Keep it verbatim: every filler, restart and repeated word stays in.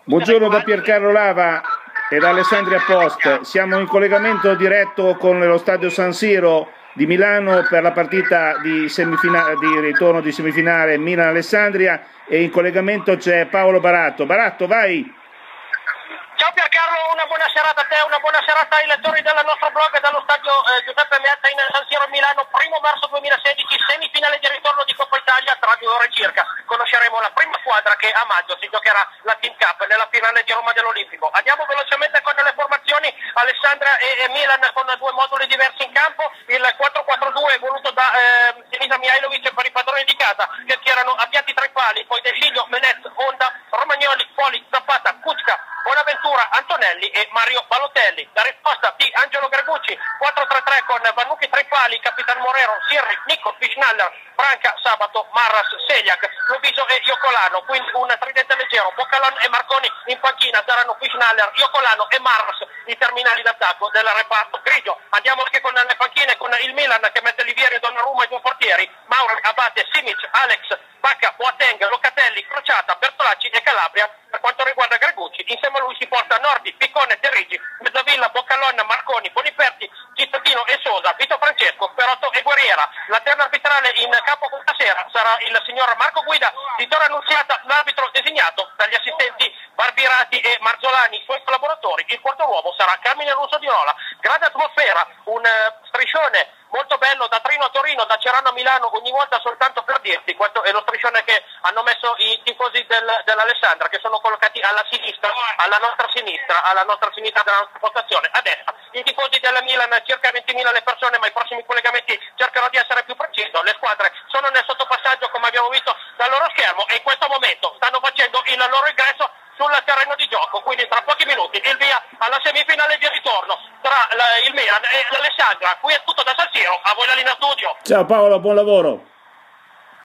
Buongiorno da Piercarlo Lava e da Alessandria Post. Siamo in collegamento diretto con lo stadio San Siro di Milano per la partita di, di ritorno di semifinale Milan-Alessandria, e in collegamento c'è Paolo Baratto. Baratto, vai! Ciao Piercarlo, una buona serata a te, una buona serata ai lettori del nostro blog dallo stadio eh, Giuseppe Meazza in San Siro Milano, primo marzo duemilasedici, semifinale di ritorno di Coppa Italia tra due ore circa. Conosceremo la prima squadra che a maggio si giocherà la Team Cup nella finale di Roma dell'Olimpico. Andiamo velocemente con le formazioni. Alessandria e, e Milan con due moduli diversi in campo. Il quattro quattro due voluto da eh, Sinisa Mihajlovic per i padroni di casa, che schierano a piatti tra i pali, poi De Sciglio, Menez, Honda, Romagnoli, Poli, Zapata, Kuczka, Bonaventura, Antonelli e Mario Balotelli. La risposta di Angelo Gregucci, quattro tre tre con Vannucchi tra i pali, Capitan Morero, Sirri, Nico, Fischnaller, Franca, Sabato, Marras, Seliak, Loviso e Iocolano. Quindi un tridente leggero, Boccalon e Marconi in panchina, saranno Fischnaller, Iocolano e Marras i terminali d'attacco del reparto grigio. Andiamo anche con le panchine, con il Milan che mette Livieri, Donnarumma e due portieri, Mauro, Abate, Simic, Alex, Bacca, Boateng, Locatelli, Crociata, Bertolacci e Calabria. Per quanto riguarda Gregucci, insieme a lui si porta Nordi, Piccone, Terrigi, Mezzavilla, Boccalon, Marconi, Boniperti, Cittadino e Sosa, Vito Francesco, Perotto e Guerriera. La terna arbitrale in capo questa sera sarà il signor Marco Guida, di Torre Annunziata, l'arbitro designato dagli assistenti Barbirati e Marzolani, i suoi collaboratori. Il quarto uomo sarà Carmine Russo di Nola. Grande atmosfera, un uh, striscione molto bello da Trino a Torino, da Cerano a Milano, ogni volta soltanto per dirti. Questo è lo striscione che hanno messo i tifosi del, dell'Alessandria, che sono collocati alla sinistra, alla nostra sinistra, alla nostra sinistra della nostra postazione, a destra. I tifosi della Milan, circa ventimila le persone, ma i prossimi collegamenti cercherò di essere più preciso. Le squadre sono nel sottopassaggio, come abbiamo visto dal loro schermo, e in questo momento stanno facendo il loro ingresso sul terreno di gioco, quindi tra pochi minuti il via alla semifinale di ritorno tra la, il Milan e l'Alessandria. Qui è tutto da San Siro, a voi la linea studio. Ciao Paolo, buon lavoro.